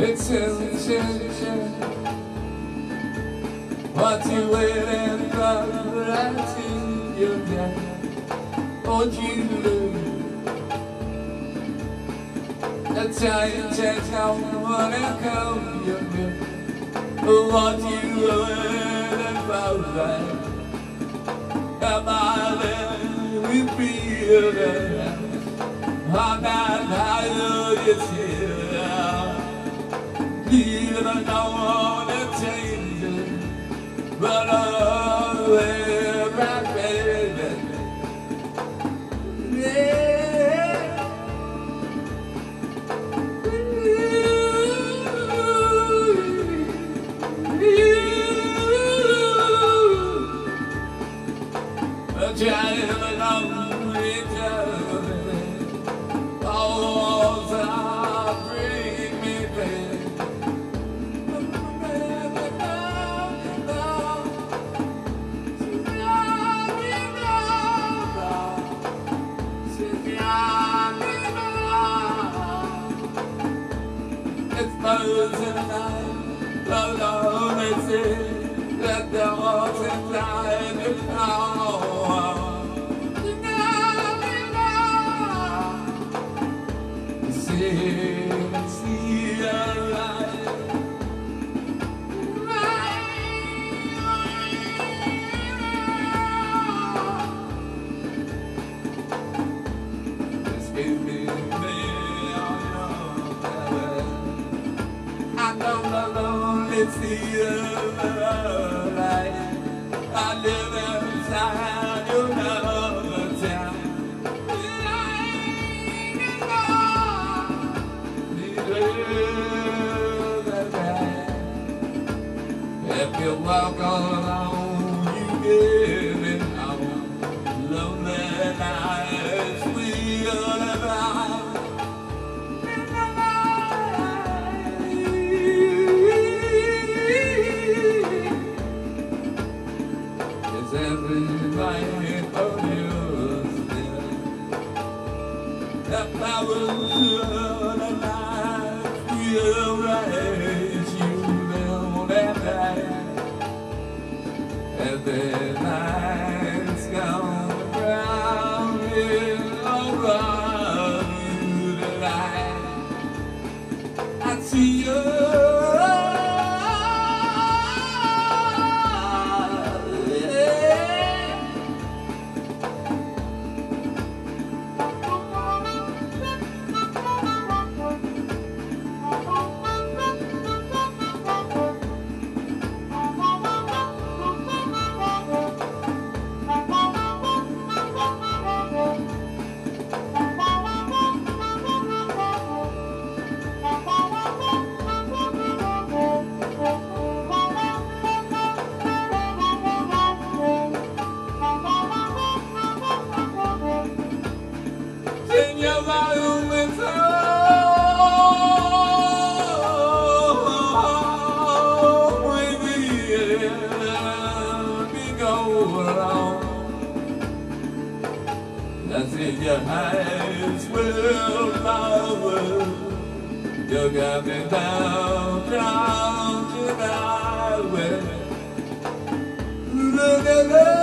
attention. What you waiting for? I see you down. Won't you lose? That's how you change how you wanna come. You do what you waiting for. Am I there? We feel that. I'm not how you feel. You don't wanna change it, but always right, baby. Yeah. I'm trying to long return. All the bring me back. It's birds in the night, alone it's it, that the walls inside the power. See the light. Just give me I don't alone see the light. I live inside your love town. If you walk alone, you get it out. Lonely nights we'll have. Is everybody for you still? The power of the night will raise you down and back. Every night's gone round around you tonight. I see you. That's in your eyes will flower. You got me down to the highway. Look at that.